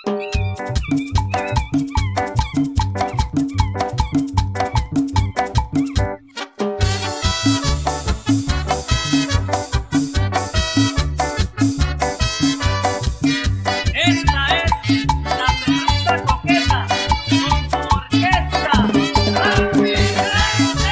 Esta es la perrita Coqueta con su orquesta San Vicente.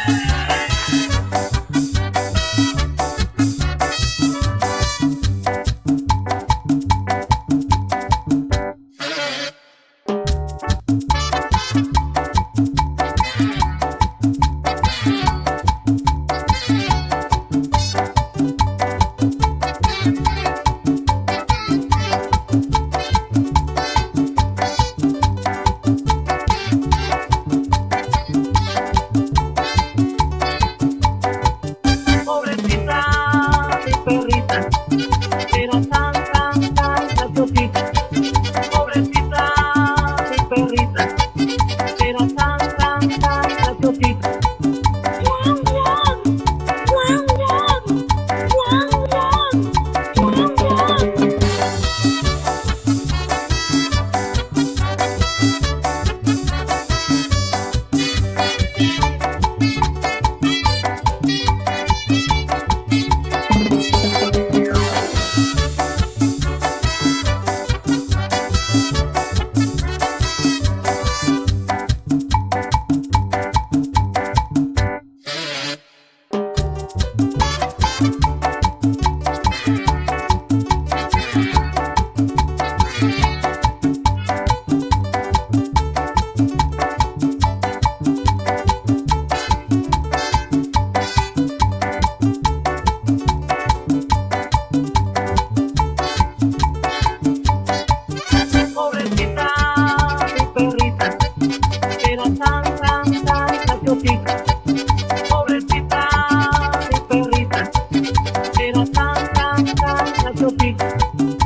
Pobrecita mi perrita, era tan graciosita. Pobrecita mi perrita, era tan graciosita. Guan, guan, guan, guan, guan, guan, guan, guan. Pobrecita mi perrita, era tan graciosita. Pobrecita mi perrita, era tan graciosita.